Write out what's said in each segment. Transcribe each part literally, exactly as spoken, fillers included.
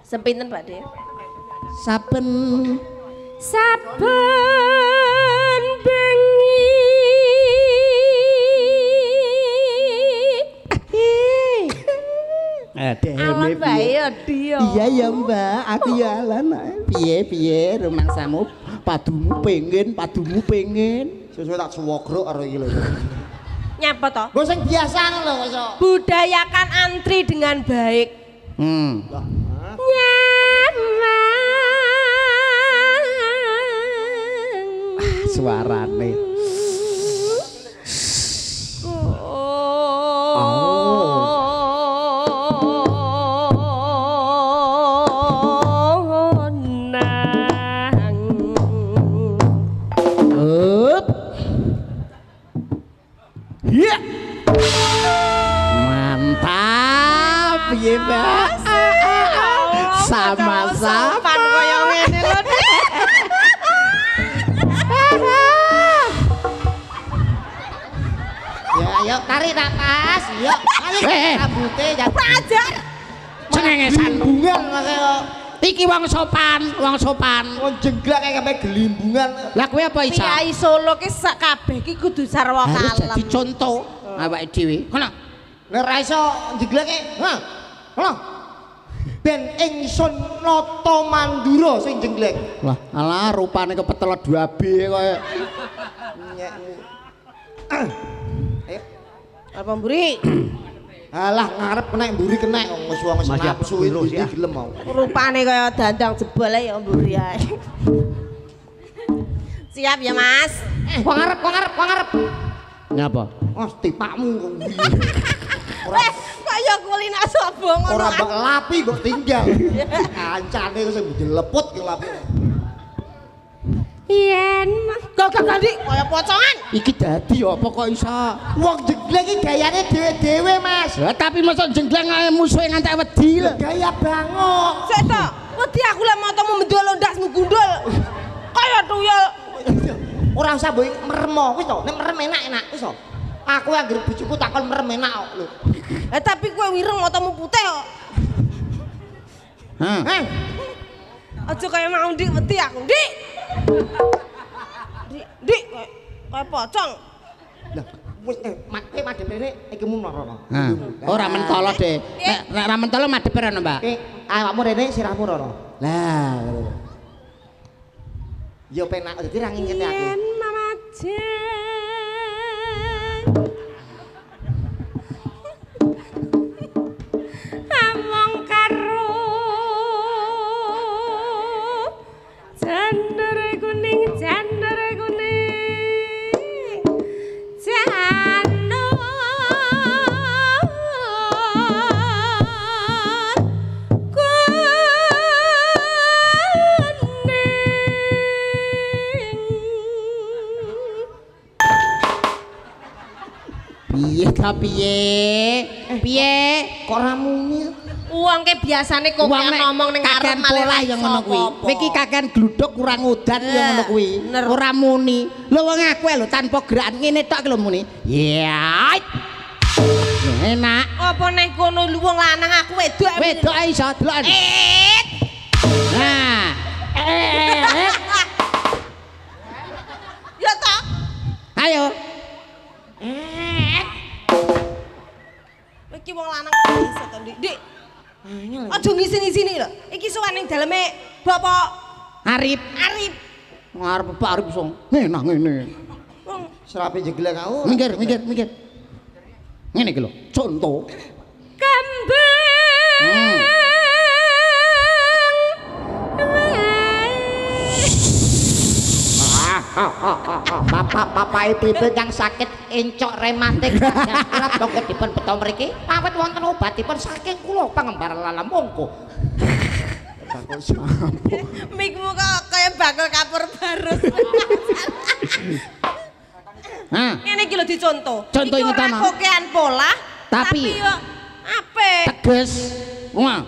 Sepinten Pak De? Saben saben bengi Ade awan bae dia. Iya ya Mbak, aku ya alan. Piye piye rumangsamu padumu pengen, padumu pengen. Sesuk tak suwogrok karo iki lho. Nyapa to? Nggo sing biasa lho kok. Budayakan antri dengan baik. Hmm. Nyamang. Suarane. Mantap, piye Mbak? Sama-sama. Pan koyo ngene lho. Ya ayo tarik napas, yo. Ayo rambute ya Pajar. Cengengesan bungan kok. iki wong sopan, wong sopan. Wong jengglak kayak kabeh gelimbungan. Lah kowe apa iso? Kiai Solo ki sak kabeh ki kudu sarwa Harus kalem. jadi contoh awake dhewe. Kono. Nek ra iso jengglake, ha. Kono. Ben ingsun nata mandura sing jengglek. Lah, alah rupane kepetel dua B koyo. Ayo. Apa mburi? Alah ngarep kena mburi kena wong wong wis nafsu iki gelem mau. Rupane kaya dandang jebol ya mburi ae. Siap ya Mas. Eh, kok ngarep, kok ngarep, kok ngarep. Nyapa? Wah, tipakmu kok ngguyu. Eh, kaya kulina sapa ngono. Ora mbok lapi kok tinggal. Kancane sing jeleput ki lapi. Yen gak gak ganti kaya pocongan. Iki dadi apa kok iso? Wong jengglek iki gayane dhewe-dhewe, Mas. Lah tapi masa jenggleng ae musuhe ngantek wedi lho. Gaya bangok. Sik to, wedi aku lek motomu mendol ndasmu gundul. Kaya tuyul. Ora usah mbok meremo wis to, nek merem enak-enak wis to. Aku anggere bojoku takon merem enak kok lho. Eh tapi kowe wireng motomu putih kok. Hah. Heh. Aja kaya mau ndik wedi aku, Ndik. Ndik, Ndik kaya pocong. Lah wis eh mate madhep rene iki mung rono. Hah. Ora mentolo, Dek. Nek nek ora mentolo madhep rono, Mbak. Eh awakmu rene sirahmu rono. Lah. Ya penak dadi ra ngingeti aku. Yen mamajen among karo jandere kuning jandere kuning jano Piye ta piye? Piye? Kok ora muni? Uang ke biasane kok Wong kayak ngomong ning arep kakean pola yang ngono kuwi. Kowe iki kakean gluduk kurang udan yang ngono kuwi. Ora muni. Lho wong aku lho tanpa gerakan ngene tok lho muni. Ya. Enak. Apa nek kono lu wong lanang aku wedok. Wedok ae iso delok. Eh. Nah. Eh. Ya ta? Ayo. Eh. Iki wong lanang bisa to, Dik. Dik. Aja ngisi-ngisini lho. Iki sowan ning daleme Bapak Arif. Arif. Ngarep Pak Arif song. Ngenah ngene. Wong Serapi jengglek aku. Minggir, minggir, minggir. Ngene iki lho, contoh. kembang. Hmm. Bapak bapak ibu-ibu yang sakit encok rematik yang berat dongkot dipun beto mriki awet wonten obatipun saking kula pangembar lalam mongko. Bakul sampo. Mikmu kok kaya bakul kapur barus. Hah. Ngene iki lho dicontoh. Contoh Iki ini ora tama. kokean pola, Tapi- tapi yo apik. Teges. Wah.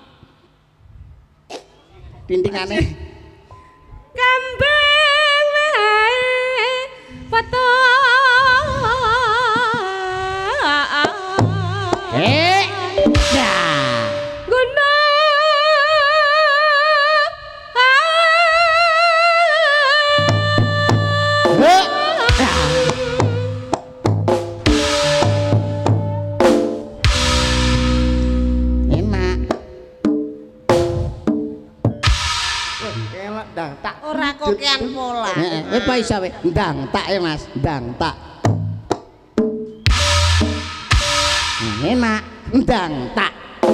Tintingane. Kambing wae foto. Eh. Dah. Gunung ndang tak. Ora kokean pola. Heeh, kowe apa iso kowe? Ndang tak ya Mas, ndang tak. Enak, ndang tak.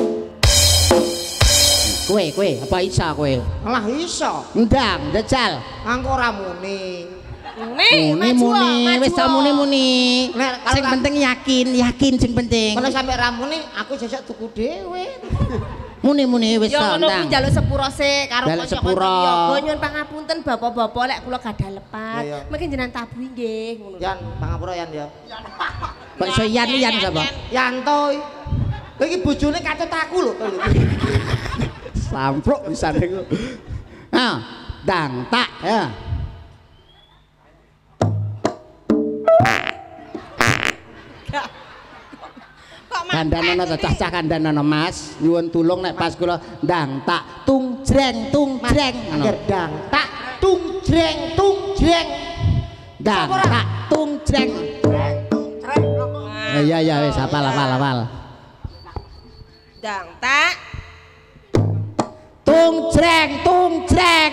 Kowe, kowe apa iso kowe? Lah iso. Ndang, jajal. Angko ora muni. Muni, Muni muni, wis ta muni muni. Nek Sing penting yakin, yakin sing penting. Kalau sampe ra muni aku sesuk tuku dhewe. Muni muni wis Ya ta ngono kuwi ndang. njaluk sepuro sik karo Njaluk kanca-kanca sepuro. ya. Nyuwun pangapunten bapak-bapak lek kula gadah lepat. Iya, iya. Mungkin jenengan tabuhi nggih ngono. Yan pangapura yan ya. Kok iso yan yan sapa? Yanto. Kowe iki bojone katut aku lho. Sampruk pisan iku. Ah, ndang tak ya. Kandhanono cacah kandhanono Mas, nyuwun tulung nek pas kula ndang tak tung jreng tung jreng ngono. Ndang tak tung jreng tung jreng. Ndang tak tung jreng. Iya iya wis hafal hafal hafal. Ndang tak Tung jreng tung jreng.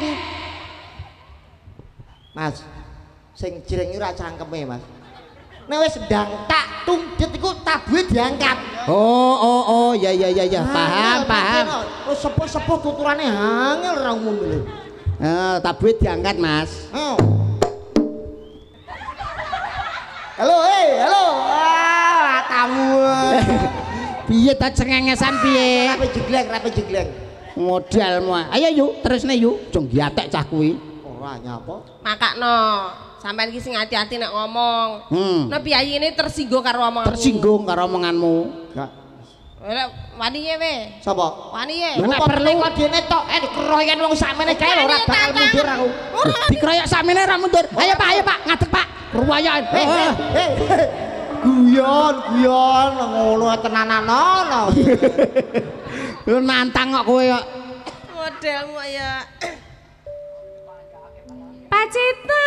Mas, sing jreng iki ora cangkeme, Mas. Nek wis ndang tak tung jet iku tabuhe diangkat. Oh oh oh ya ya ya ya paham paham. Terus sepuh-sepuh tuturane angel ra umum lho. Eh tabuhe diangkat Mas. Oh. Halo, hei, halo. Ah, tamu. Piye ta cengengesan piye? Rapi jegleng, rapi jegleng. Modalmu. Ayo yuk, terusne yuk. Jong giatek cah kuwi. Ora nyapa. makakno. Sampeyan iki sing hati-hati nek ngomong. Hmm. Nek piyayi ini tersinggung karo omonganmu. Tersinggung karo omonganmu. Enggak. Lek wani ye we. Sapa? Wani ye. Nek Kok perlu kok dene tok eh dikeroyen wong sakmene kae lho ora bakal mundur aku. Dikeroyok sakmene ora mundur. Ayo Pak, ayo Pak, ngadeg Pak. Ruwayan. Hei, hei, hei. Guyon, guyon ngono tenananono. Lu nantang kok kowe kok. Modelmu ya. Pacita.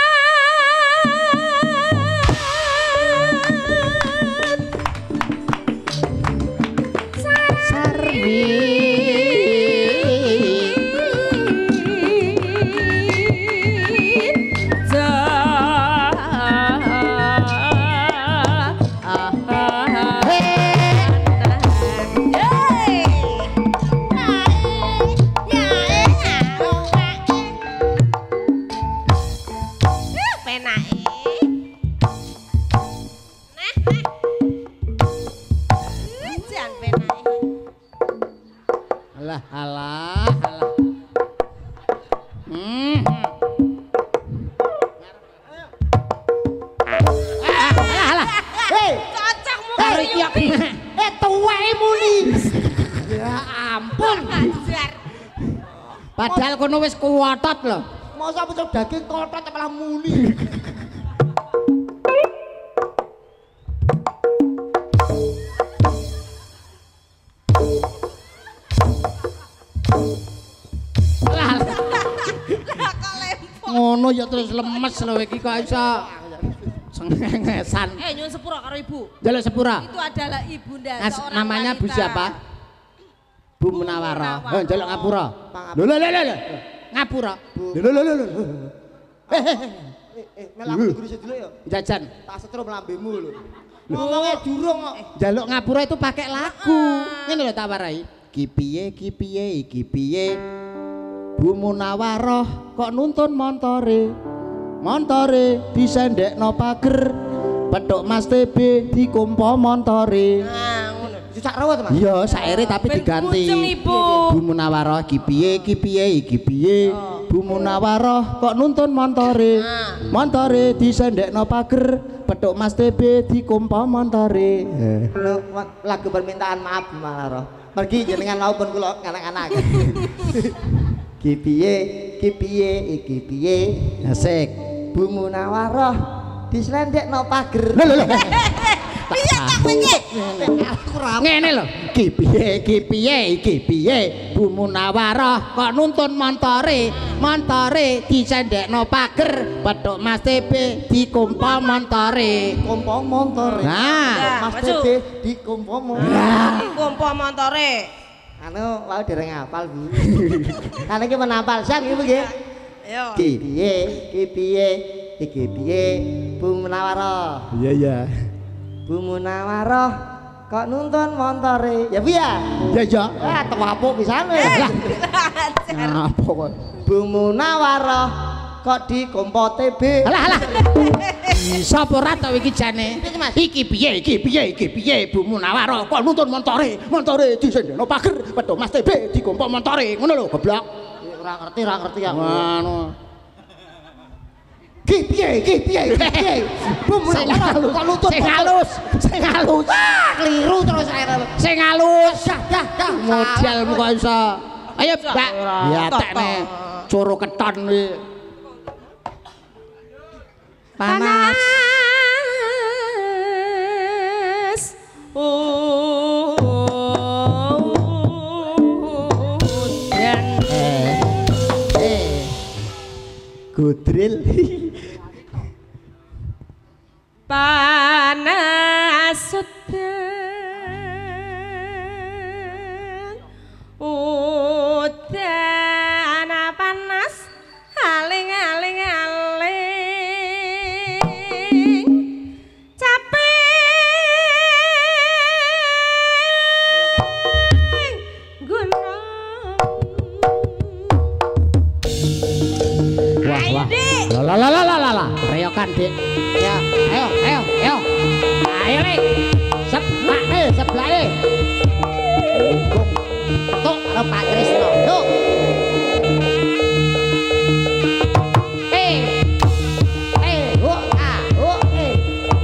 Alah, alah, alah. Hmm. Alah, alah. Hei, Cocokmu Karo iki kok. eh tuweke muni. Ya ampun. Ajar. Padahal kono wis kuwotot lho. Masa pucuk daging kotot malah muni. Alah, alah. Lah kok lempok. Ngono ya terus lemes lho iki kok iso sengengesan. Eh nyuwun sepura karo Ibu. Jaluk sepura. Itu adalah ibunda As, seorang namanya Bu wanita. siapa? Bu Munawara. Munawara. Eh, jaluk ngapura. Lho lho lho lho. Ngapura. Lho lho lho lho. Eh, eh, melaku guru sedulu ya. Jajan. Tak setrum lambemu lho. Ngomongnya durung kok. Jaluk ngapura itu pakai lagu. Ngene lho tak warai. Ki piye ki piye iki piye? Bu Munawarah kok nuntun montore. Montore disendekno pager. Petuk Mas T B dikumpa montore. Nah, ngono. Cucak rawat, Mas. Iya, saire tapi Ben diganti. pucung, Ibu. Bu Munawarah ki piye ki piye iki piye? Bu Munawarah kok nuntun montore. Nah. Montore disendekno pager. Petuk Mas T B dikumpa montore. Lho, lagu permintaan maaf Bu Manaro. Pergi jenengan maupun kula anak-anak. Ki piye, ki piye, iki piye? Asik. Bu Munawarah dislendekno pager. Lho lho lho. Piye tak piye? Aku ra Ngene lho. Ki piye ki piye iki piye? Bu Munawarah kok nuntun montore. Montore disendekno pager. Petuk Mas T B dikumpa montore. kompo montore. Nah, Mas Maju. T B di kompo montore. Kompo montore. Anu, mau dereng hafal, Bu. Kan iki menapal siap iki, Bu nggih. Ayo. Ki piye? Ki piye? Iki piye? Bu Munawarah. Iya iya. Bu Munawarah kok nuntun montore. Ya piye? Ya ya. Ah, teko apuk pisane. Apa kok? Bu Munawarah kok dikompote B. Alah alah. Sapa ora tau iki jane? Iki piye? Iki piye? Iki piye? Bu Munawarah kok nuntun montore. Montore disendeno pager, wedok Mas T B dikompok montore. Ngono lho, goblok. Ora ngerti, ora ngerti aku. Ngono. Ki piye? Ki piye? Ki piye? Bu Munawarah kok nuntun Sing halus, sing halus. Ah, keliru terus ae. Sing halus. Dah, dah, dah. Modelmu kok iso. Ayo, Mbak. Ya tekne coro keton iki. Panas. Oh. Dan Eh. Gudril. panas udan udan panas aling aling aling capek gunung. Wah, wah. Dik. La la la la la la. Reyokan, Dik. Ya, ayo, ayo, ayo. Ayo, Dik. Sebelah nih, sebelah nih. Tuk karo Pak Krisno. Tuk. Eh. Eh, Oh, ah, oh, eh.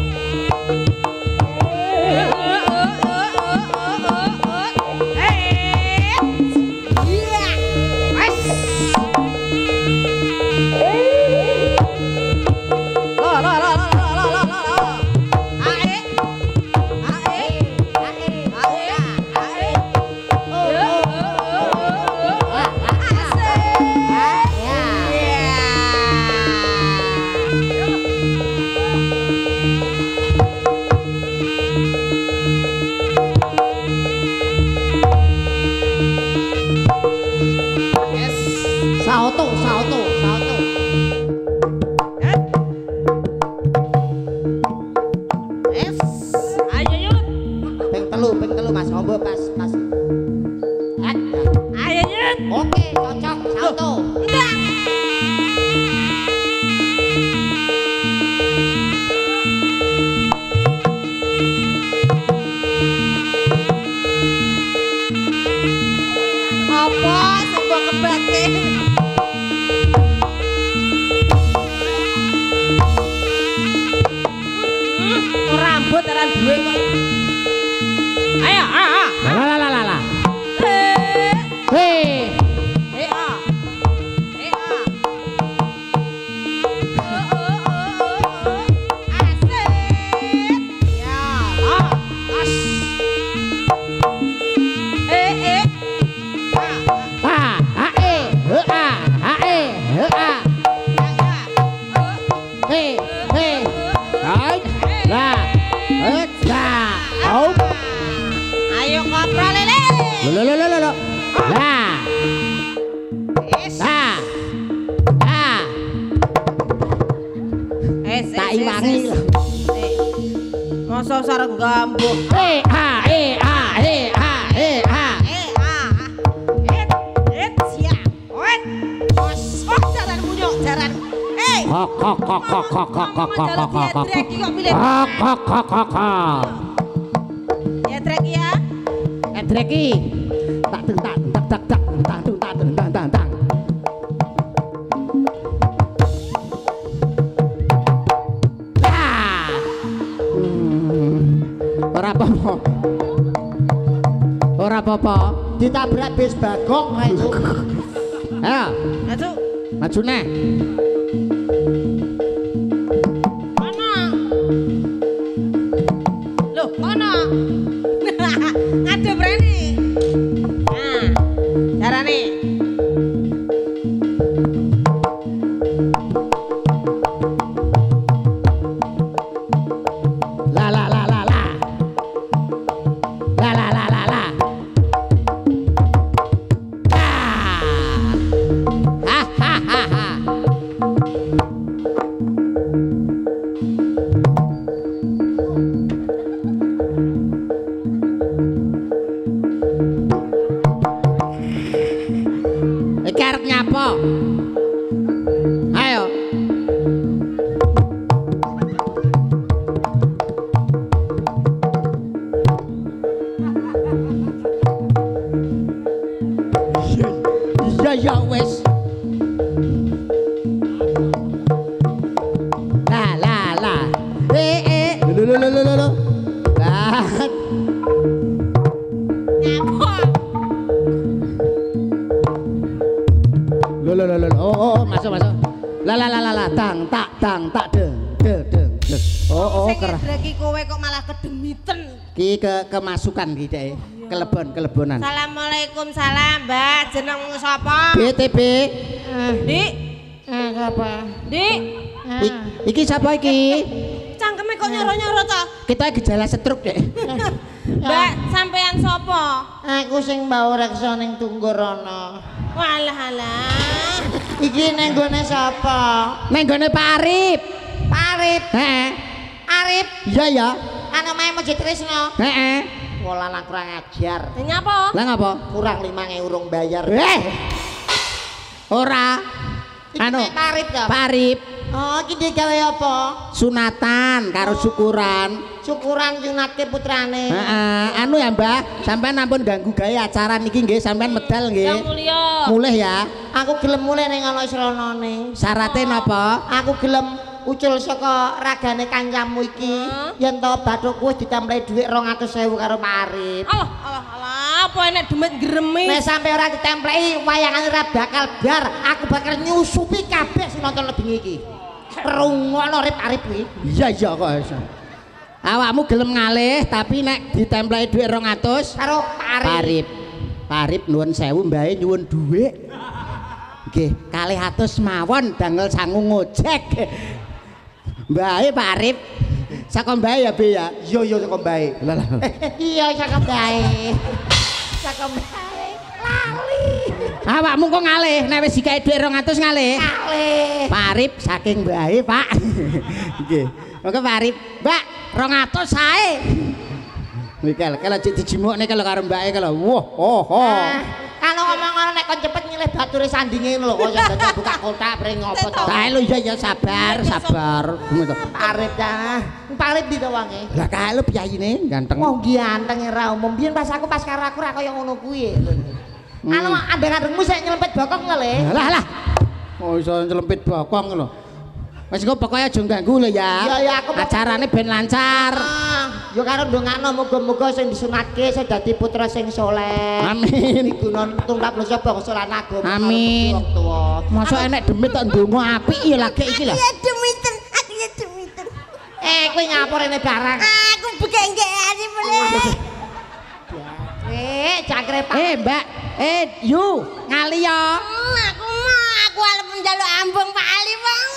Sauto, sauto, sauto. Ping telu, ping telu Mas. Ombo pas pas. Oke, cocok, sauto. Apa sebuah kebake? Rambut aran duwe kok. Ayo, ah, ah. La la la la la. Eh, Hei. eh, ah. Eh, ah. Oh, oh, oh, oh, oh. Asik. Ya, ah. As. Eh, eh. Ah, ah. Ah, ah, eh, he, ah, ah, eh, he, ah. Ya, ya. Oh. Hei, hei. Hai. Lah. Hei, lah. Au. Ayo koprol lele. Lo lo lo lo lo. Lah. Yes. Lah. Ah. Eh, Tak iwangi. Masa sareng gambuh. Eh, ah, eh, ah, eh, ah, eh, ah. Eh, ah. Et, et siap. Wet. Kosok jalan munyok jalan. Eh. Kok kok kok kok kok kok kok kok kok kok kok. Trek kok pilih. Kok kok kok kok kok. Ya trek ya. Edreki. Tak teng tak tak tak tak tak tung tak teng tang tang tang. Ah. Hmm. Ora apa-apa. Ora apa-apa. Ditabrak bis bagok ae, Cuk. Ayo, Masuk. maju neh. Mana? Loh, mana? Ada berani. Nah, carane. La la la la la. La la la la la. Ah. Ha ha ha ha. apa? Ayo. Iya ya wes. La la la. Eh eh. Lo lo lo lo lo lo. Lah. Ngapa? Lo lo lo lo. Oh oh masuk masuk. La la la la la. Tang tak tang tak de de de. de. Oh oh Sing kerah. ngedreki kowe kok malah kedemiten. Ki ke kemasukan ki dek. Kelebon kelebonan. Assalamualaikum salam Mbak, jenengmu sapa? B T B. Dik, Eh, apa? Dik. I- iki siapa iki? Cangkeme kok nyoro-nyoro ta? Kita gejala stroke dek. Mbak, sampean sapa? Aku sing mbau reksa ning Tunggorono. Walah alah. Iki ning gone sapa? Neng gone Pak Arif. Arif. Heeh. Arif, Iya ya. anu mae Mojo Trisno. Heeh. Pola lan kurang ajar. Ini apa? Lah ngapa? Kurang lima ewu urung bayar. Eh. Ora. Iki Anu, mek Arif ta? Pak Arif. Oh, iki digawe apa? Sunatan karo syukuran. Syukuran nyunatke putrane. Heeh, anu ya Mbah, sampean ampun ganggu gawe acara niki nggih, sampean medal Yang nggih. mulia. Mulih ya. Aku gelem mulih ning ana sranane. Syaratnya napa? Aku gelem ucul saka ragane kancamu iki. Yen to bathukku wis ditemplei dhuwit rong atus ewu karo Pak Arif. Allah, Allah, Allah. Apa enek demit gremi? Nek sampe ora ditemplei wayangane ora bakal bar. Aku bakal nyusupi kabeh sing nonton lebih iki. Rungokno Arif Arif kuwi. Iya iya kok. Awakmu gelem ngalih tapi nek ditemplei dhuwit rong atus Karo Pak Arif. Parip. Parip nuwun sewu mbae nyuwun dhuwit. Nggih, kalih atus mawon dangel sangu ngojek. Mbae Pak Arif. Saka mbae ya, Be ya. Iya iya saka bae. Lah lah. Iya saka bae. Saka bae. Lali. Awakmu kok ngalih nek wis dikae dhuwit rong atus ngalih. Kalih. Pak Arif saking mbae, Pak. Nggih. Monggo Pak Arif. Mbak, rong atus sae. Niki lho, kalau dijimukne kalau karo mbake kalau wah, oh, oh. Kalau ngomong ngono nek kon cepet nyilih bature sandinge lho kok dadak buka kotak bring ngopo to. Kae lho iya ya sabar, sabar. Ngono to. Arif ta. Pak Arif di to wange. Lah kae lho piyayine ganteng. Wong ganteng ora umum. Biyen pas aku pas karo aku ora kaya ngono kuwi. Anu andeng-andengmu sik nyelempet bokong ngele. Lah lah. Oh iso nyelempit bokong lho. Wis kok pokoke aja ganggu lho ya. Iya ya aku acarane ben lancar. Ah, yo karo ndongakno muga-muga sing disunatke iso dadi putra sing saleh. Amin. Digunon tumrap bangsa bangsa lan agama. Amin. Wong tuwa. Mosok enek demit tok ndonga apik ya lagi iki lho. Ya demiten, aku ya demiten. Eh, kowe ngapur rene barang. Aku begenggeani boleh. Eh, cakre Pak. Eh, Mbak. Eh, yu, ngali ya. Aku mau aku arep njaluk ambung Pak Ali wong.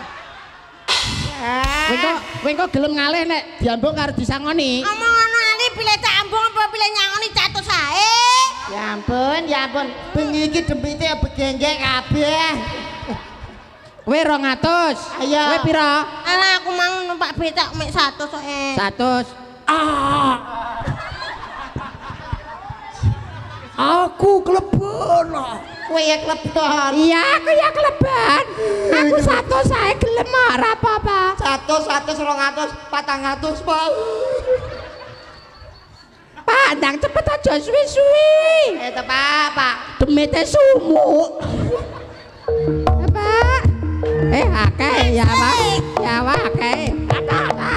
Kowe kok kowe kok gelem ngalih nek diambung karo disangoni. Omong ngono Ali pilih tak ambung apa pilih nyangoni catus sae. Ya ampun, ya ampun. Bengi iki dempite begenggek kabeh. Kowe rong atus. Ayo. Kowe pira? Alah aku mau numpak becak mek satu soe. seratus. Ah. Aku klebon. Kowe ya klebon. Iya, aku ya klebon. Aku satu saya gelem ora apa-apa. Satu, satu, rong atus, patang atus, Pak. Pandang cepet aja suwi-suwi. Eh, tepak, Pak. Demite sumuk. Apa? Eh, akeh ya, Pak. Ya, Pak, akeh. Ada-ada.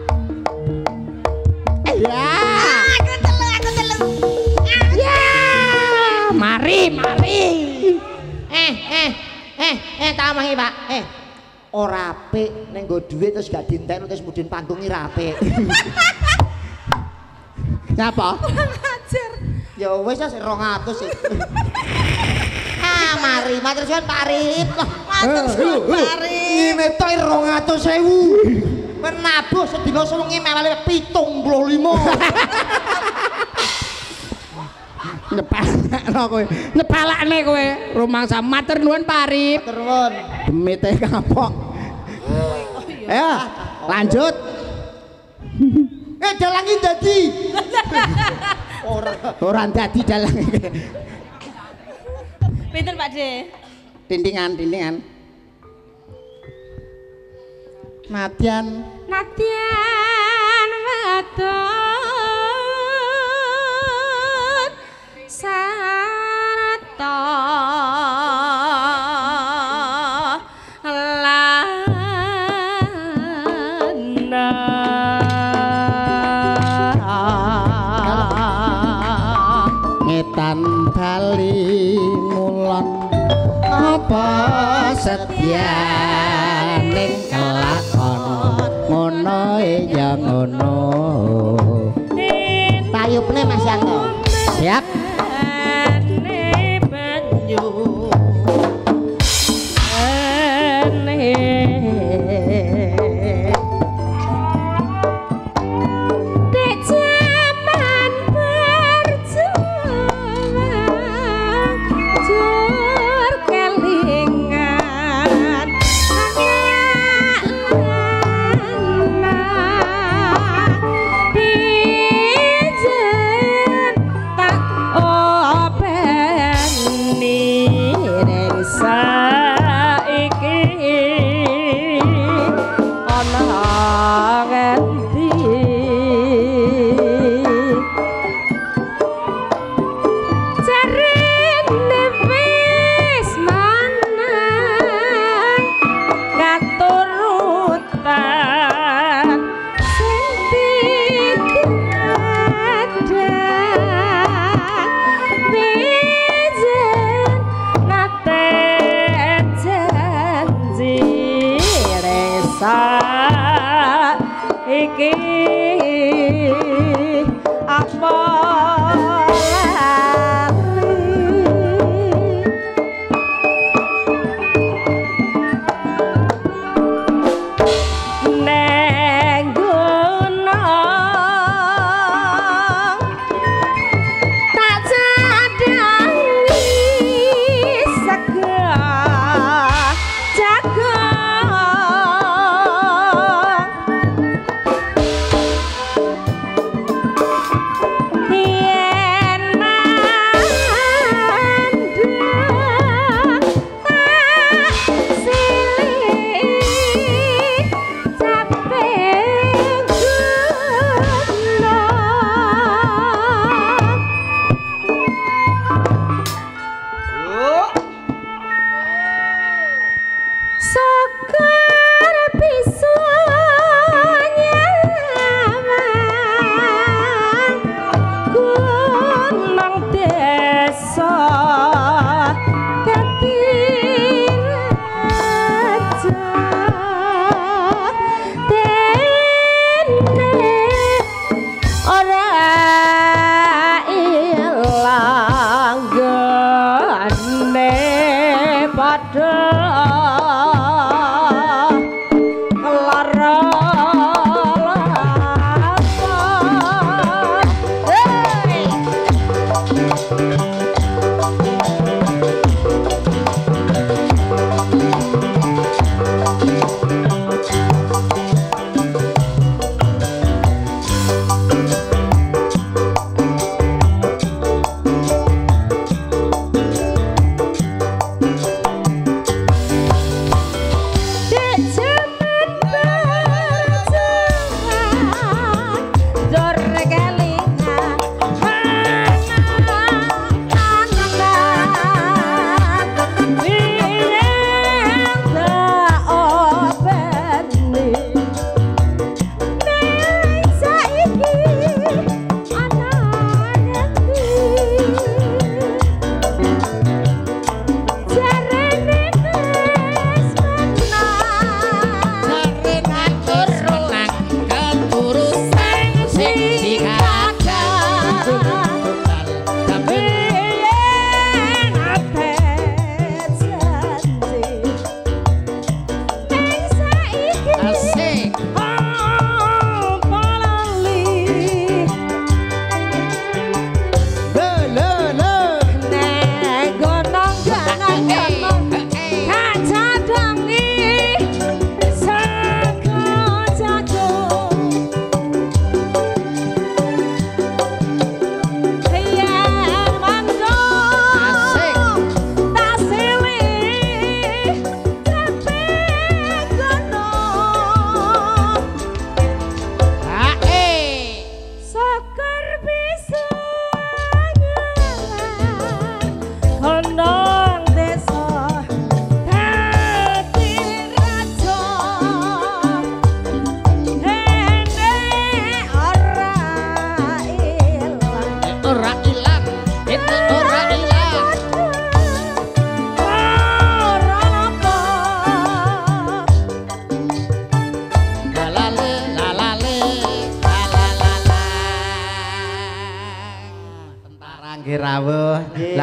Eh, ya. Aku telu, aku telu. Ya. Mari, mari. Eh, eh, eh, eh, tak omongi, Pak. Eh, ora apik ning nggo dhuwit terus gak dientekno terus mudhin pantungi ra apik. Nyapa? Ajar. Ya wis wis rong atus sih. Ah, mari, matur suwun Pak Arif. Matur suwun Pak Arif. Ngene tok rong atus ewu. Penabuh sedina sewengi mewale pitung puluh lima. Nyepelekno kowe. Nyepelekne kowe. Rumangsa matur nuwun Pak Arif. Matur nuwun. Demite kapok. Ayo, lanjut. Eh, dalangi dadi. Ora. Ora dadi dalang. Pinten Pak De? Tintingan, tintingan. Nadyan Nadyan wedok sarta ngetan bali ngulon apa setya ning kelakon ngono ya ngono tayupne Mas Yanto siap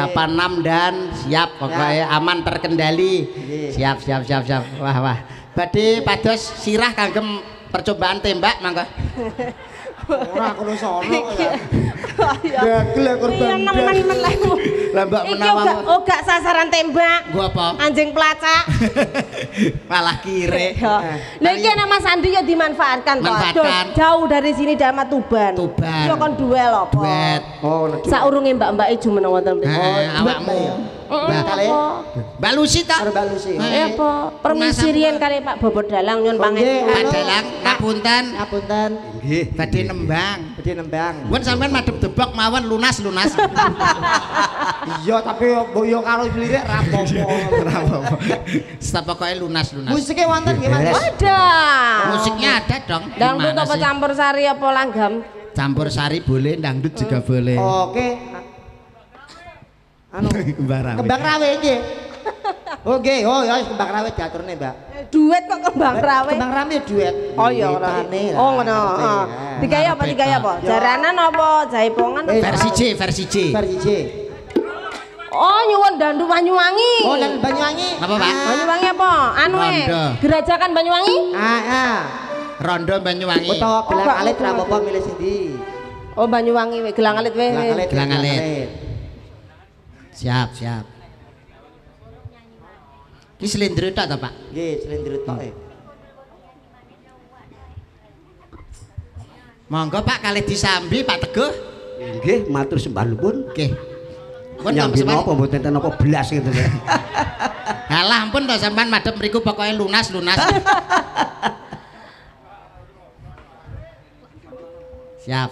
Bapak Nam dan siap pokoknya aman terkendali. Siap siap siap siap. Wah wah. Badhe pados sirah kanggem percobaan tembak mangga. Ora kono sono ya. Dagel korban. Iya nemen-nemen lah. Lah Mbak Iki menawa gak oh gak sasaran tembak. gua apa? Anjing pelacak. Malah kire. Lah iki ana Mas Andi ya dimanfaatkan toh. Manfaatkan. Jauh dari sini Damat Tuban. Tuban. Yo kon duel apa? Duet. Oh, Saurunge mbak-mbake jumeneng wonten mriku. Eh, awakmu. Mbak kale. Mbak Lucy ta? Karo Mbak Lucy. Eh apa? Permisi riyen kali Pak Bobot Dalang nyun Oh, nggih. pangen. Pak Dalang ngapunten. Ngapunten. Nggih, badhe nembang. Badhe nembang. Mun sampean madhep debok mawon lunas-lunas. Iya, tapi mbok yo karo lirik ra apa-apa. Ora apa-apa. Stop pokoke lunas-lunas. Musike wonten nggih, Mas. Ada. Musiknya ada dong. Dangdut Gimana apa sih? campur sari apa langgam? Campur sari boleh, dangdut juga boleh. Oke. Anu, Barang. kembang rawe nggih. Oke, oh ya kembang rawe diaturne, Mbak. Duet kok kembang rawe. Kembang rawe duet. Oh iya ora. Ditane lah. Oh ngono. heeh. Digawe apa digawe apa? Jaranan apa jaipongan? apa? Versi C, versi C. Versi C. Oh nyuwun dandu Banyuwangi. Oh, dan Banyuwangi. Apa, Pak? Banyuwangi apa? Anu e. Rondo. Gerajakan Banyuwangi? Ah, ah. Rondo Banyuwangi. Utawa gelang gak alit ngerti, ra Mas. apa milih sindi. Oh Banyuwangi we gelang alit we. Gelang alit. Gelang alit. Siap, siap. Ki slendro tok ta, Pak? Nggih, slendro tok e. Monggo Pak kalih disambi Pak Teguh. Nggih, matur sembah nuwun. Nggih. Pun Nyambi sampean. napa mboten ten apa belas gitu ya. Halah ampun to sampean madhep mriku pokoke lunas-lunas. Siap.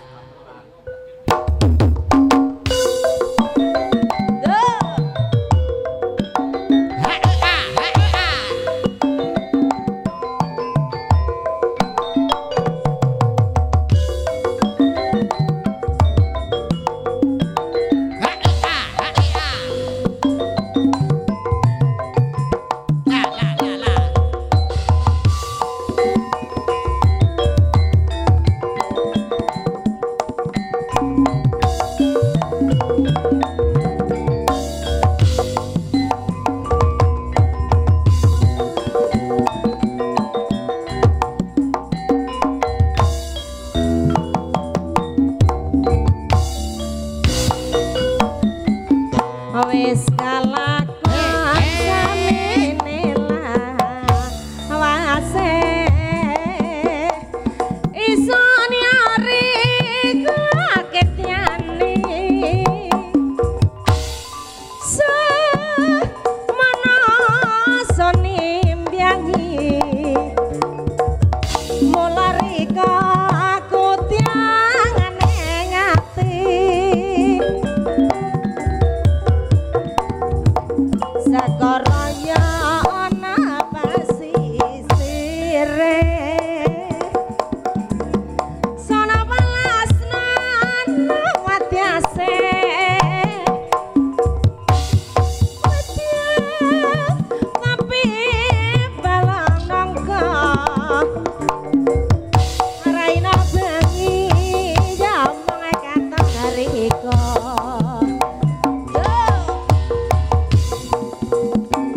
Wis kalakon samene lawase iso nyari kaketyane semana soni mbyangi mulari aku tiangane ngati Sakaraya ana pasisire Sono balasnan watyase Watya tapi balang nangka Raina bengi jamang kata hariko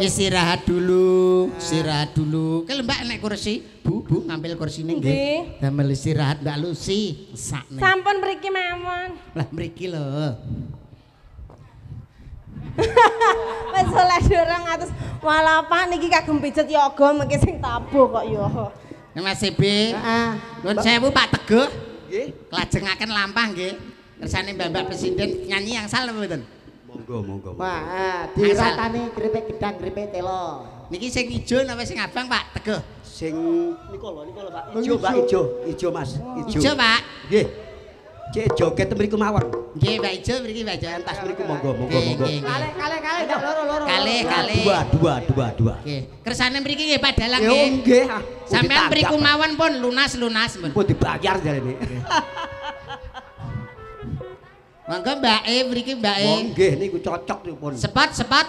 Istirahat dulu, istirahat dulu. Ke Mbak naik kursi. Bu, Bu ngambil kursi ning nggih. Damel istirahat Mbak Lucy. Sakne. Sampun mriki mawon. Lah mriki lho. Wis oleh dorong atus walapan niki kagem pijet yoga mengki sing tabuh kok yo. Mas B. Heeh. Nuwun sewu Pak Teguh. Nggih. Klajengaken lampah nggih. Kersane Mbak Presiden nyanyi yang salah mboten? Monggo, monggo. Wah, diratani gripek gedang, gripek telo. Niki sing ijo napa sing abang Pak Teguh? Sing niku lho, niku lho Pak. Ijo, Pak, ijo. Ijo Mas, ijo. Ijo Pak. Nggih. Cek joget mriku mawon. Nggih Mbak Ijo mriki Mbak Ijo. Entas mriku monggo, monggo, monggo. Kale, kale, kale, loro, loro. Kalih, kalih. Dua, dua, dua, dua. Nggih. Kersane mriki nggih Pak Dalang Yo nggih. nggih. Sampeyan mriku mawon pun lunas-lunas pun. Pun dibayar jarene. Monggo Mbak E mriki Mbak E. Oh nggih niku cocok niku pun. Sepot, sepot.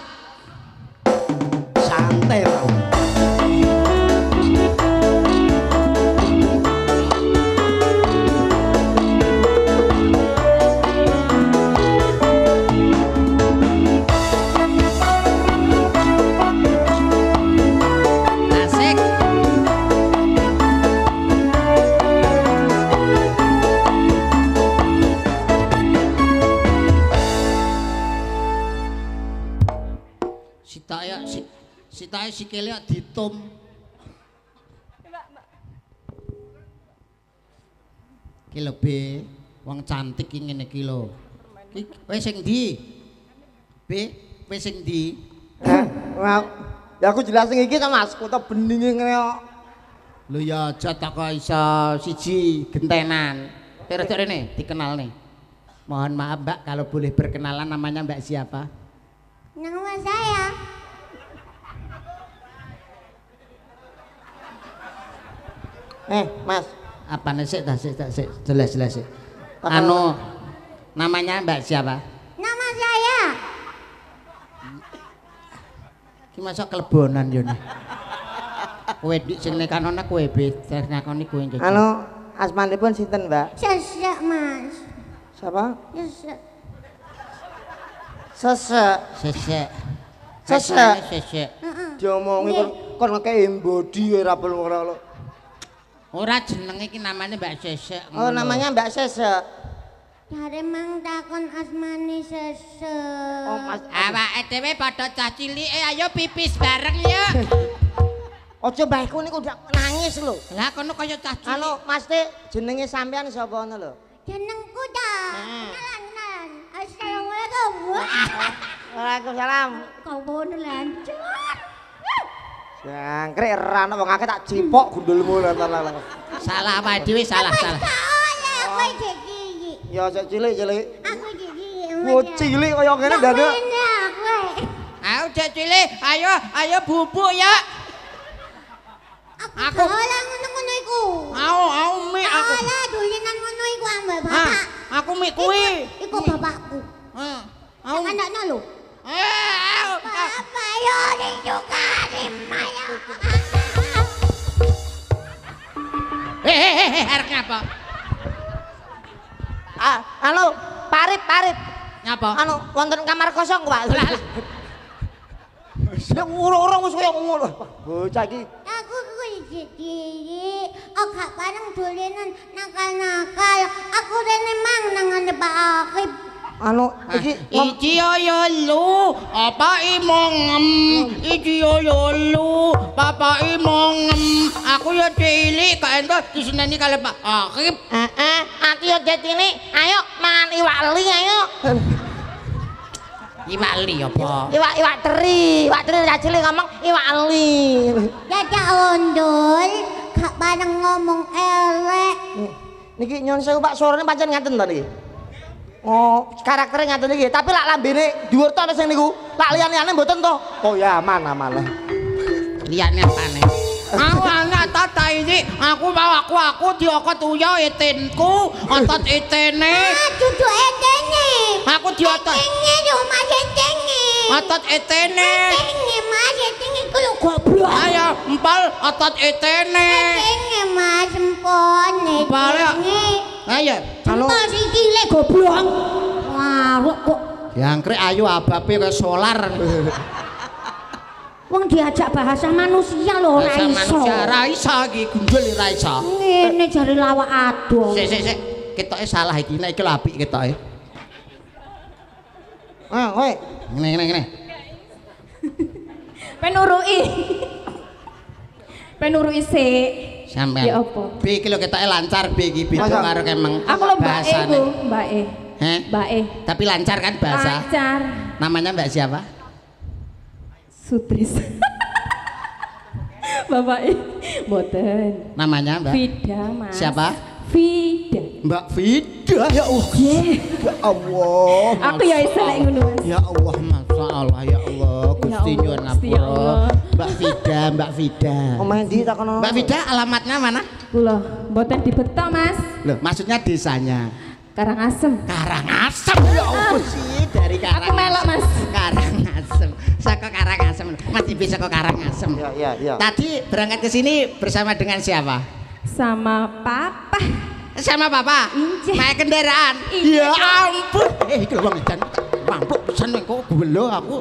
Santai Pak. Asik. Sitake si sitake sikile ditum. Ki lho B, wong cantik ki ngene iki lho. Ki kowe sing ndi? B, kowe sing ndi? Hah? Wah, ya aku jelasin iki ta Mas, kok beninge ngene kok. Lho ya aja tak kok iso siji gentenan. Terus rene dikenal nih. Mohon maaf Mbak kalau boleh berkenalan namanya Mbak siapa? Nama saya. Eh, Mas, Apa nih sik, sik, sik, jelas jelas sik. Anu namanya Mbak siapa? Nama saya. Ki masuk kelebonan yo nih. Kowe dik sing nekanone kowe be, saya nakoni kowe njajal. anu asmanipun sinten, Mbak? Sesek Mas. Siapa? Sesek. Sesek. Sesek. Sesek. Sesek. Diomongi kon kon ngekei body ora perlu ora lho. Ora jenenge iki namanya Mbak Sesek. Oh, namanya Mbak Sesek. Dari mang takon asmane Sesek. Oh, Mas. Awake dhewe padha cah cilike ayo pipis bareng ya. Ojo mbahku niku ndak nangis lho. Lah kono kaya cah cilik. Anu, Mas Tik, jenenge sampean sapa ngono lho? Jenengku dah. Kenalan, kenalan. Assalamualaikum. Waalaikumsalam. Kau bono lancar. Jangkrik rano wong akeh tak cipok gundulmu lantar-lantar. Salah apa dhewe salah salah. Oleh kowe gigi. Ya cek cilik-cilik. Aku gigi. Wo cilik kaya ngene dadak. Aku. Ayo cek cilik, ayo ayo bubuk ya. Aku ora ngono-ngono iku. Au au mi aku. Ora dolenan ngono iku ambek Ah, bapak. aku mi kuwi. Iku bapakku. Ah, au. Anaknya lho. Eh, au. Apa yo juga dimaya. Hehehe, arep ngapa? Ah, anu, parit, parit. Ngapa? Anu, wonten kamar kosong, Pak. Sing urung-urung wis kaya ngono. Bocah iki. Aku kuwi jadi, oh gak bareng dolenan nakal-nakal. Aku rene mang nang Pak Akib. Anu, iki ngom- Iki yo lu, apa imongem? Iki yo lu, papa imongem. Aku yo cilik kok ento diseneni kali Pak Akib. Heeh, aku yo cilik. Ayo mangan iwak li ayo. Iwak li apa? Iwak iwak teri, iwak teri ra cilik ngomong iwak li. Dadak ondol, gak bareng ngomong elek. Niki nyun sewu Pak, suarane pancen ngaten to niki. Oh, karakternya ngaten iki, tapi lak lambene dhuwur to sing niku. Lak liyan-liyane mboten to. Oh ya, aman aman. Liyane apane? Aku anak tata ini, aku mau aku aku diokot uya etinku, otot etene. Ah, duduk etene. Aku diotot. Etene yo mas etene. Otot etene. Etene mas etene ku lho goblok. Ayo, empal otot etene. Etene mas empon Empal ya. etene. Ayo. Empol sikile goblok. Wah, kok Jangkrik ayu abape kaya solar. Wong diajak bahasa manusia lho ora Bahasa iso. manusia ra iso iki gundul ra iso. Ngene jare lawak adoh. Sik sik sik ketoke salah iki nek iki lho apik ketoke. Ah, kowe. Ngene ngene ngene. Penuruki. Penuruki sik. Sampean. Ya apa? B iki lho ketoke lancar B iki beda Masa? karo kemeng. Aku lho Mbak E bahasane. ku, Mbak E. Heh? Mbak E. Tapi lancar kan bahasa? Lancar. Namanya Mbak siapa? Sutris. Bapak E. Mboten. Namanya Mbak? Vida, Mas. Siapa? Vida. Mbak Vida ya Allah. Ya Allah. Aku ya iso lek ngono, Mas. Ya Allah, Masya Allah, ya Allah, Gusti Allah, nyuwun Gusti ngapura. Allah. Mbak Vida, Mbak Vida. Omahe ndi takono? Mbak Vida alamatnya mana? Kula mboten dibeto, Mas. Loh, maksudnya desanya Karangasem. Karangasem. Ya Allah sih dari Karangasem. Aku melok, Mas. Karangasem. Saka Karangasem. Mas Ibi saka Karangasem. Ya, ya, ya. Tadi berangkat ke sini bersama dengan siapa? Sama Papa. Sama Papa? Injih. Naik kendaraan? Iya. Ya ampun. Eh, iki lho Bang Edan. Mampu pesan kok gelo aku.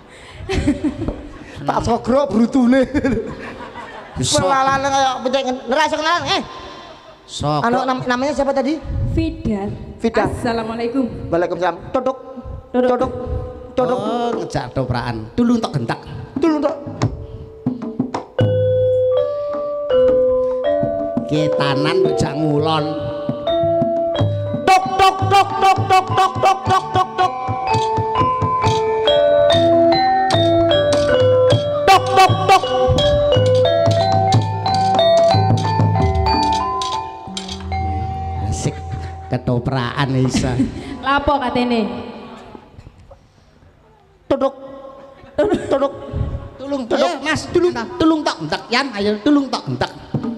Tak sogro brutune. Bisa. Pelalan kaya pencet ngerasa kenalan eh. Sok. Anu nam- namanya siapa tadi? Vida. Vida. Assalamualaikum. Waalaikumsalam. Dodok. Dodok. Dodok. Dodok. Oh, ngejak dopraan. Tulung tok gentak. Dulu tok. Ketanan bejak ngulon. Tok tok tok tok tok tok tok tok tok tok. Tok tok tok. Asik ketopraan Isa. Lapo katene? Dodok. Dodok. Tulung tok. Eh, Mas, tulung tulung tok gentak. Yan, ayo tulung tok gentak.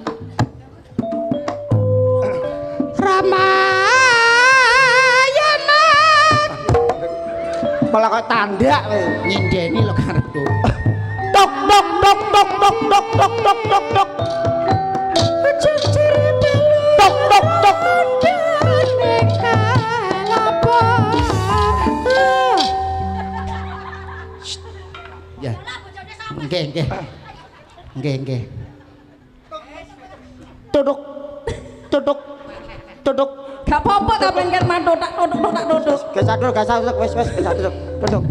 Ramayana. Malah kok tandak kowe. Nyindeni lo karepku. Tok tok tok tok tok tok tok tok tok tok. Tok tok tok. Ya. Nggih, nggih. Nggih, nggih. Dodok. Dodok. Dodok. Gak apa-apa ta ben kan mantuk tak dodok tak dodok. Gak sadar, gak sadar, wes wes gak sadar. Dodok.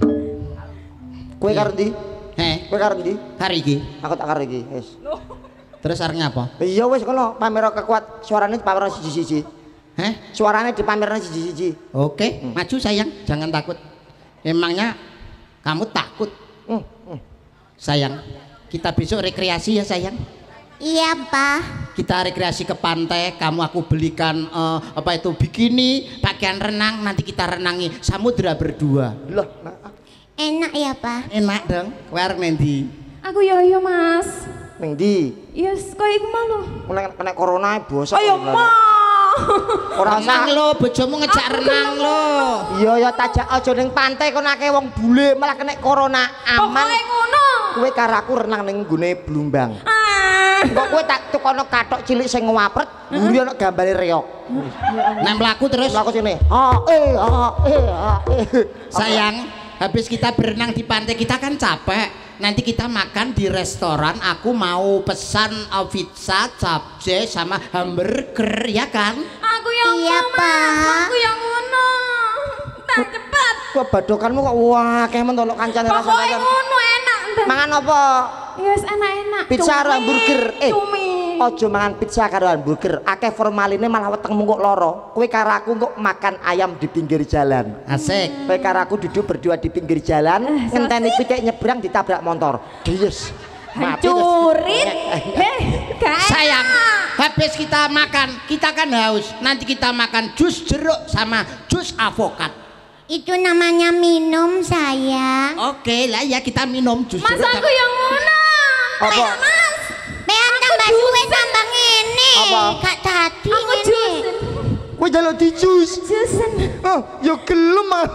Kue karo ndi? Heh, Kue karo ndi? hari iki. Aku tak karo iki, wes. Terus arep ngapa? Iya wes kono pamer kekuat suarane pamer siji-siji. Heh? Suarane dipamerna siji-siji. Oke, maju sayang, jangan takut. Emangnya kamu takut? Hmm, hmm. Sayang, kita besok rekreasi ya sayang. Iya, Pak. Kita rekreasi ke pantai, kamu aku belikan eh, apa itu bikini, pakaian renang, nanti kita renangi samudra berdua. Lah, nah, Enak ya, Pak. Enak dong. Wer nendi? Aku yo yo, Mas. ning ndi? Yes, koyo iku mau lho. Nek kena corona bosok. Ayo, Ma. Ora Renang usah. lo, bojomu ngejak renang lo. Iya ya tajak aja ning pantai kono akeh wong bule malah kena corona aman. Pokoke ngono. Kowe karo aku renang ning nggone Blumbang. Ah. Kok kowe tak tukono kathok cilik sing ngwapret, mburi ana gambare reok. Nah melaku terus. Terus aku sini. Ah eh ah eh ah eh. Sayang, habis kita berenang di pantai kita kan capek. Nanti kita makan di restoran. Aku mau pesan uh, pizza, capce sama hamburger ya kan? Aku yang Iya, ngono, Mas. Pak. Aku yang ngono. Tak cepat. Kok badokanmu kok wah akeh men tolok kancane Pokoke rasa-rasa. ngono enak. Ntar. Mangan apa? Yes, enak-enak. Pizza karo Cumi. hamburger. Eh. Cumi. Ojo mangan pizza karo hamburger. Akeh formaline malah wetengmu kok loro. Kowe karo aku kok makan ayam di pinggir jalan. Asik. Kowe karo aku duduk berdua di pinggir jalan, ngenteni pitik nyebrang ditabrak motor. Yes. Mati terus. Hancurin. Heh, gak enak. Sayang, habis kita makan, kita kan haus. Nanti kita makan jus jeruk sama jus avokat. Itu namanya minum, sayang. Oke lah ya kita minum jus Mas jeruk. aku yang ngono. Apa? Ayo, Mas. Pean tambah suwe tambah ngene. Apa? Gak tadi Aku ngene. jusen. Kowe njaluk di jus. Jusen. Oh, yo gelem ah.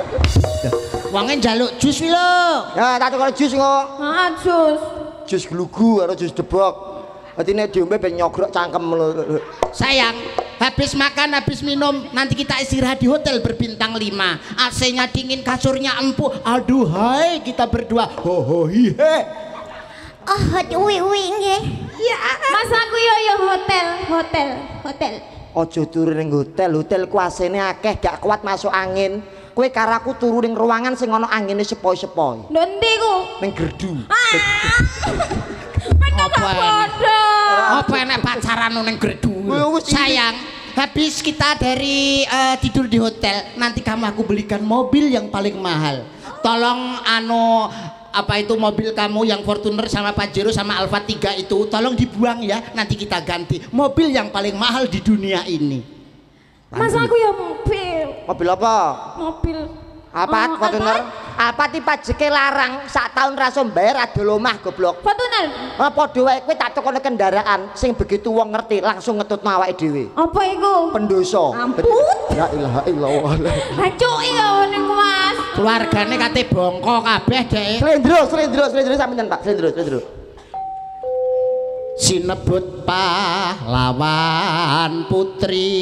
Wonge njaluk jus wi lho. Ya, tak tukar jus kok. Ah, jus. Jus glugu karo jus debok. Dadi nek diombe ben nyogrok cangkem lho. Sayang, habis makan, habis minum, nanti kita istirahat di hotel berbintang lima. A C-nya dingin, kasurnya empuk. Aduh, hai kita berdua. Ho ho hi he. Oh, uwi-uwi nggih. Ya, Mas aku yo yo hotel, hotel, hotel. Ojo turu ning hotel, hotel ku A C-ne akeh gak kuat masuk angin. Kowe karo aku turu ning ruangan sing ana angine sepoi-sepoi. Lho ndi ku? Ning gerdu. Apa apa enak pacaran ning gerdu? Sayang, habis kita dari uh, tidur di hotel, nanti kamu aku belikan mobil yang paling mahal. Tolong anu apa itu mobil kamu yang Fortuner sama Pajero sama Alfa tiga itu tolong dibuang ya, nanti kita ganti mobil yang paling mahal di dunia ini. Mas aku ya mobil. Mobil apa? Mobil. Apa? Oh, Fortuner? Apa ti pajeke larang sak taun ra iso mbayar ado omah goblok. Fortuner. Ah padha wae kowe tak tokono kendaraan sing begitu wong ngerti langsung ngetutno awake dhewe. Apa iku? Pendoso. Ampun. La ilaha illallah. Hancuk ya niku Mas. Keluargane kate bongko kabeh dek. Slendro, slendro, slendro sampeyan Pak, slendro, slendro. Sinebut pahlawan putri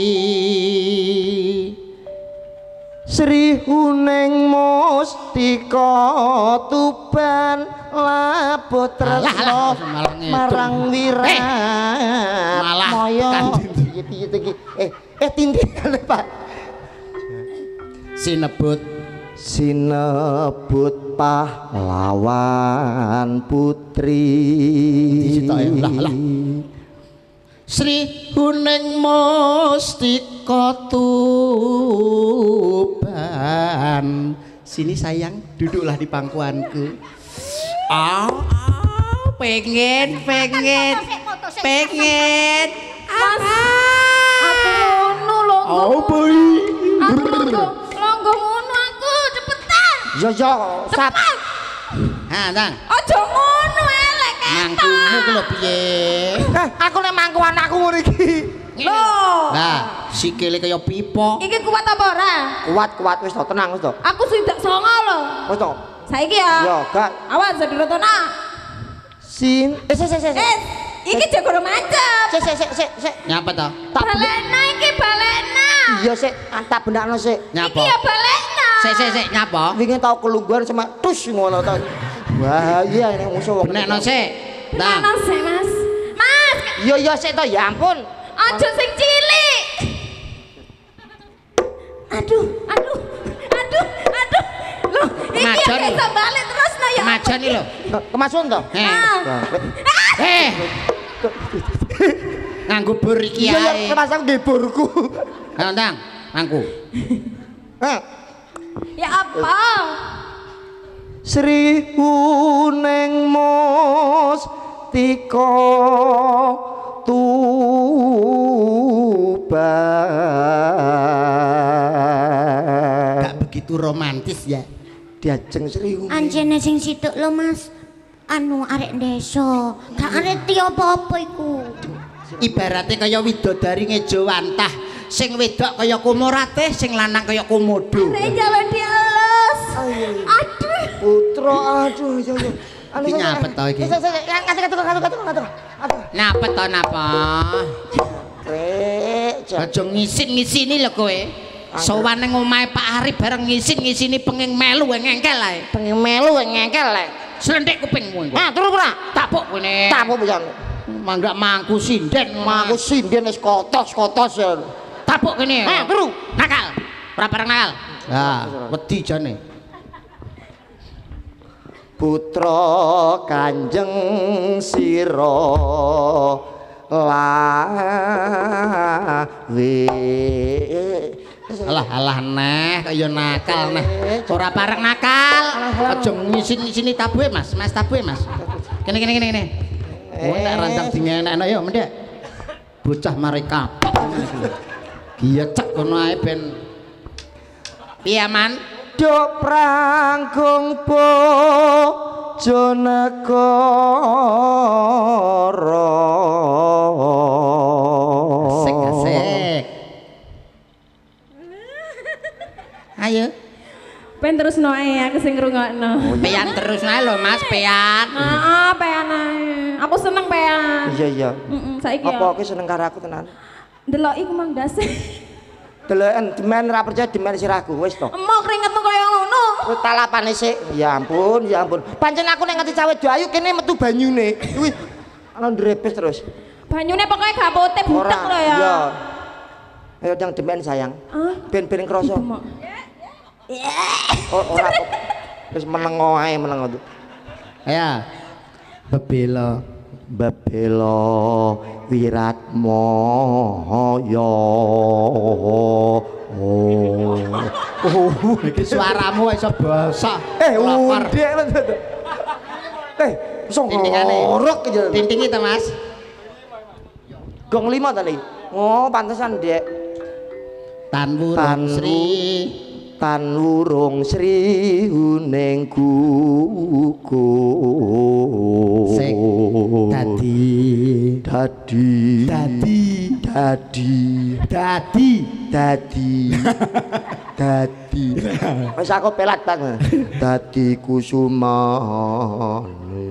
Sri Huneng Mustika Tuban labot tresno marang wirat eh, malah moyo kan piye iki eh eh tindikan Pak sinebut sinebut pahlawan putri Sri Huneng Mustika Tuban. Sini sayang, duduklah di pangkuanku. Ah, oh, oh, pengen, pengen, pengen. Mas, aku ngono lho. Oh boy. Aku longgo, longgo ngono aku cepetan. Yo yo, sap. Ha, Tang. Aja ngono elek. Mangkumu ku lho piye? Eh, aku nek mangku anakku ngono iki. Loh. Lah, sikile kaya pipo. Iki kuat apa ora? Kuat kuat wis to, tenang wis to. Aku swidak songo lho. Wis to. Saiki ya. Yo, gak. Awas jadi rotona. Sin. Eh, sik sik sik. Eh, iki jago mancep. Sik sik sik sik sik. Nyapa to? Tak Balekna iki balekna. iya sik, tak benakno sik. Nyapa? Iki ya balekna. Sik sik sik nyapa? Wingi tau kelungguhan sama tus ngono to. Wah, iya nek musuh wong. Benekno sik. Tang. Mana sih Mas? Mas, Iya iya sik to, ya ampun. aja sing cilik. Aduh, aduh, aduh, aduh. Loh, iki Macan ya lho. bisa balik terus no ya. Macan iki lho. Kemasun to? Eh. Ah. Eh. Nganggo bur iki Iya iya, ae. kemasang geburku. Ayo Tang, mangku. Heh. Ya apa? Sri Huneng Mustika Tuban. Gak begitu romantis ya. Diajeng Sri Huneng. Anjene sing situk lho Mas. Anu arek desa. Gak ngerti apa-apa iku. Ibaratnya kaya widodari ngejo wantah. Sing wedok kaya Kumurate, sing lanang kaya Komodo. Saya jalan dielus. Aduh. Putra, aduh ya ya. Iki nyapet to iki. Sik sik sik, ngasih katu katu katu katu. Aduh. Napet to napa? Rek, Aja ngisin-ngisini lho kowe. Sowan ning omahe Pak Arif bareng ngisin-ngisini penging melu ngengkel ae. pengen melu ngengkel lek. Slentik kupingmu engko. Ah, turu ora? Tapuk kene. Tapu pisan. Mangga mangku sinden ngono. Aku sinden wis kotos-kotos ya. Tapuk kene. Ah, turu. Nakal. Ora bareng nakal. Lah, wedi jane. Putra Kanjeng Sira lawe. Alah alah neh kaya nakal neh. Ora pareng nakal. Aja ngisin-ngisini tabuhe Mas. Mas tabuhe Mas. Kene kene kene kene. Oh nek randang dingenekno ya mendek. Bocah mari kapok. Giecek kono ae ben piye Man? Duk pranggung Bojonegoro. Asik asik. Ayo. Ben terus noe aku sing ngrungokno. Pean terus nae lho Mas, pean. Heeh, pean ae. Aku seneng pean. Iya iya. Heeh, saiki ya. Apa kowe seneng karo aku tenan? Ndelok iku Mang Dase. Deloken demen ra percaya demen sirahku wis to. Emok keringetmu kaya ngono. Wis talapane sik. Ya ampun, ya ampun. Pancen aku nek ngerti cawe Ayu kene metu banyune. Kuwi ana ndrepes terus. Banyune pokoke gak putih butek lho ya. Iya. Ayo yang demen sayang. Ah, Ben-ben krasa. Oh, ora kok. Wis menengo ae menengo tuh. Ya. Bebelo. Bebelo Wiratmaya. Oh. Oh, Iki suaramu iso basa. eh udek. Eh, song ngorok aja. Tintingi ta, Mas? Gong lima tadi. Oh, pantesan, Dek. Tan Wurung Sri. Tan Wurung Sri Huning Gugung. Sing dadi dadi dadi dadi dadi dadi dadi wis aku pelat Bang. Dadi kusumane.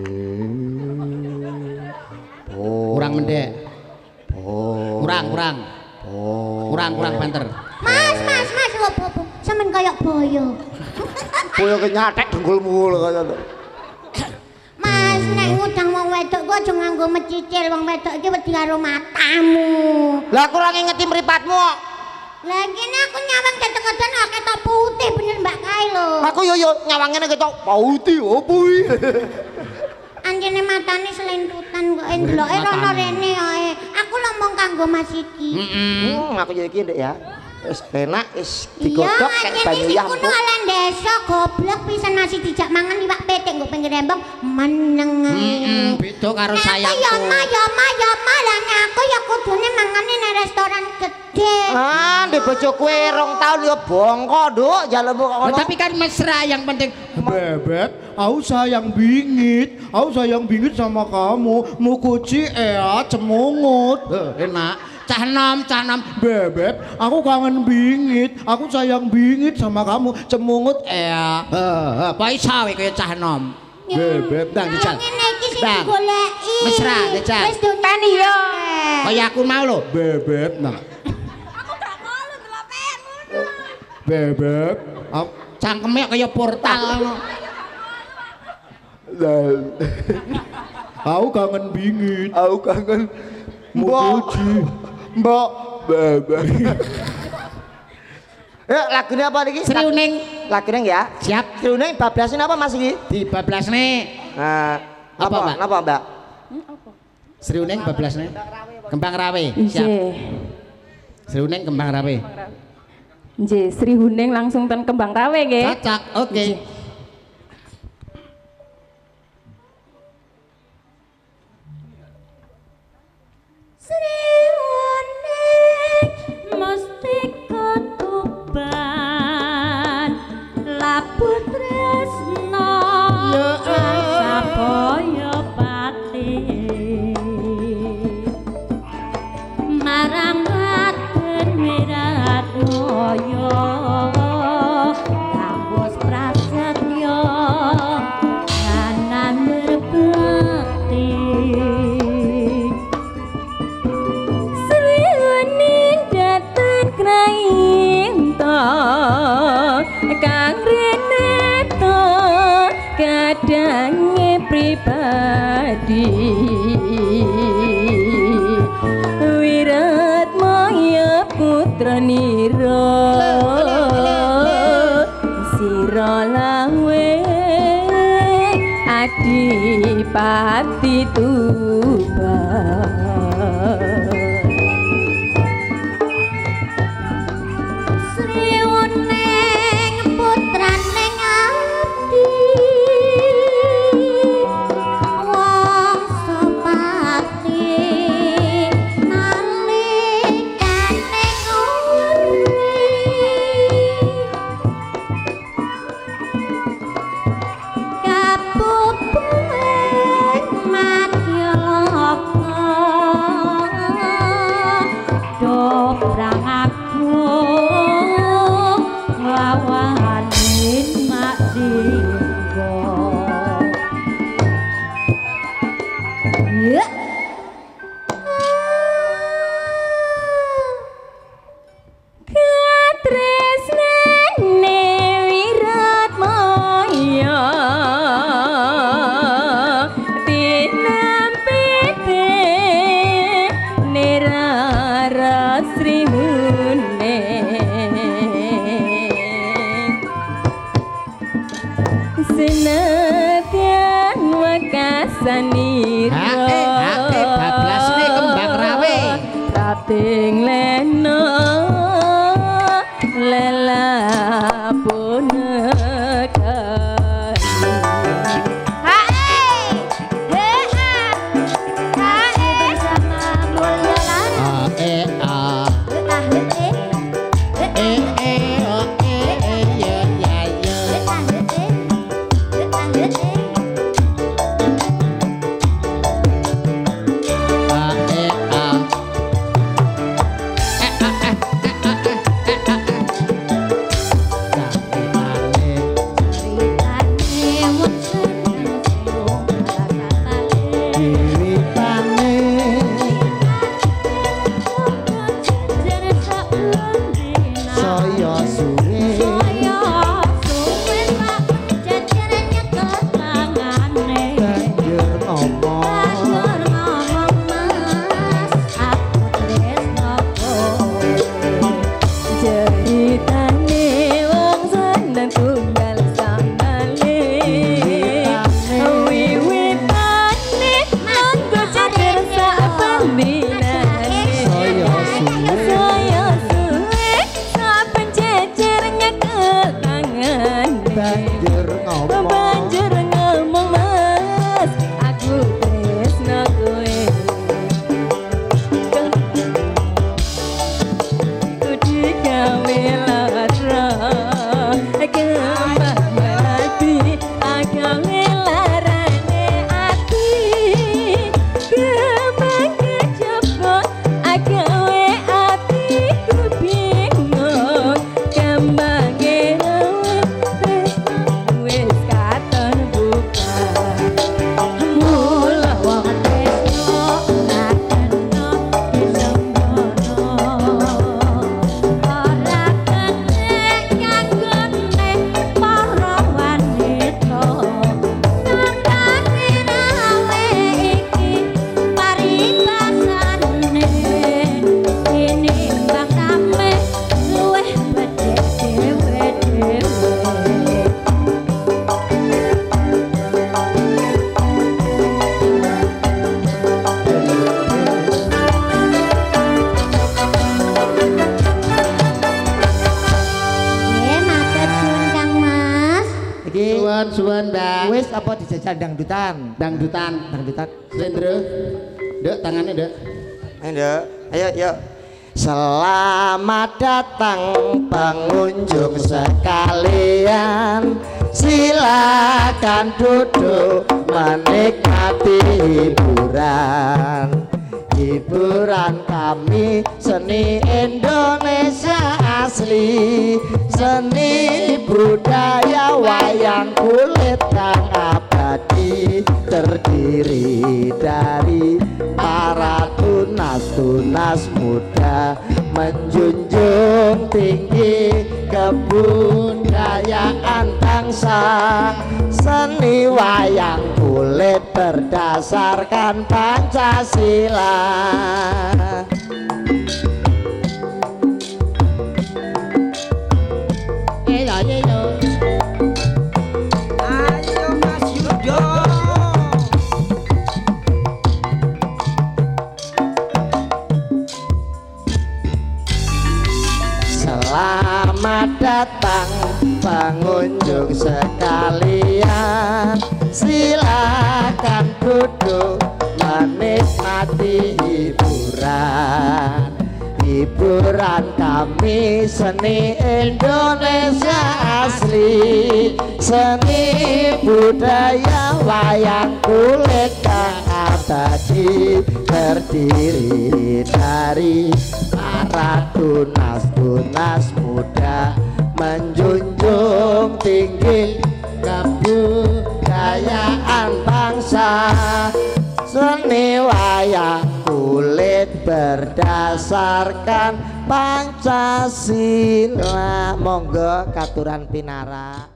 Kurang mendek. Kurang, kurang. Kurang, kurang banter. Mas, mas, mas, opo-opo. Sampeyan kayak boyo. Boyo ke nyatek dengkulmu lho kaya to. Mas, nek ngundang wong wedok ku aja nganggo mecicil, wong wedok iki wedi karo matamu. Lah aku ora ngingeti mripatmu kok. Lah kene aku nyawang ketok-ketok ketok putih bener Mbak kae lho. Aku yo yo nyawangene ketok putih opo iki. Anjene matane selentutan kok ndeloke rono rene ae. Aku ngomong kanggo Mas iki. Heeh. Hmm, aku yo iki Ndek ya. Wis penak wis digodhog kayak banyu ya. ya. Kudu ala desa goblok pisan nasi dijak mangan iwak petek nggo pinggir rembang meneng. Heeh, beda karo sayangku. Ya ma ya ma ya ma lah aku ya kudune mangane nang restoran gede. Ah, ndek bojoku rong taun yo bongko, Nduk, jalemu kok ngono. Tapi kan mesra yang penting. Bebet, aku sayang bingit, aku sayang bingit sama kamu. Mukuci ea cemungut. Eh, enak. Cah nom, cah nom. Bebet, aku kangen bingit, aku sayang bingit sama kamu. Cemungut ea. Heeh, apa iso kaya cah nom. Bebet, Ndang dijal. Ngene iki sing Ndang. digoleki. Mesra, dijal. Wis dipeni yo. Kaya aku mau lho. Bebet, nah. Bebet, aku Cangkeme kaya portal ngono. Aku kangen bingit, Aku kangen mukuci. Mbok Bebet. Eh, lagune apa niki? Sriuning Lagune ya. siap Sriuning bablasin apa Mas iki? dibablasne. Nah, Apa, apa, Mbak? Napa, Mbak? Sriuning bablasne. Kembang rawe. Siap. Nggih. Sriuning kembang rawe. Nggih, Sri Huning langsung ten Kembang Rawe nggih. Cocok. Oke. Sri Huning Mesti ketuban labu tresno sapoyo pati marang Raden Wiratmaya kampus prasetyo kanan berbakti Sriuning dateng krainta kang rene to kadange pribadi Wiratmaya putra nira sira lawe adipati tuban Sriuning putrane abdi wong sepati nalikane nguri kapupeng mati suwun, Mbak. Wis apa dijajal dangdutan? Dangdutan. Dangdutan. Sendro. Dek tangannya, Dek. Ayo, ayo, yuk. Selamat datang pengunjung sekalian. Silakan duduk menikmati hiburan. Hiburan kami seni Indonesia asli, seni budaya wayang kulit yang abadi, terdiri dari para tunas-tunas muda menjunjung tinggi kebudayaan bangsa. Seni wayang kulit berdasarkan Pancasila. Ayo, ayo. Ayo Mas Yudo. Selamat datang pengunjung sekalian. Silakan duduk menikmati hiburan. Hiburan kami seni Indonesia asli, seni budaya wayang kulit yang abadi, terdiri dari para tunas-tunas muda menjunjung tinggi kebudayaan bangsa. Seni wayang kulit berdasarkan Pancasila. Monggo katuran pinara.